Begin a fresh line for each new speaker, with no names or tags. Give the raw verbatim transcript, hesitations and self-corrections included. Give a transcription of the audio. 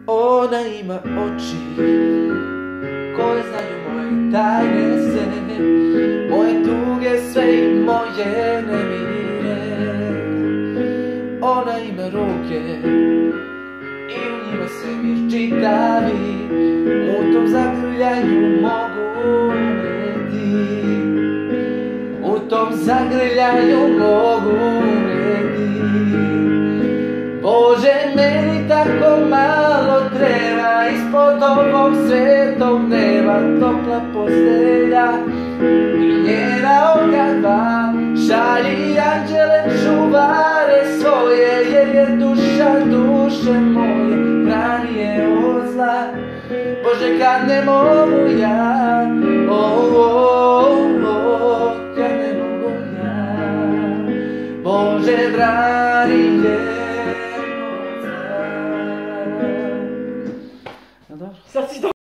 Ona ima oči koje znaju moje tajne sve, moje tuge sve i moje nemire. Ona ima ruke i u njima svemir čitavi, u tom zagrljaju mogu umreti, u tom zagrljaju mogu umreti. Bože, meni tako malo treba, ispod ovog svetog neba topla postelja i njena oka dva. Šalji anđele čuvare svoje, jer je duša duše moje hranije od zla. Bože, kad ne mogu ja, oh, oh, oh, kad ne mogu ja, Bože, brani je.
Sad si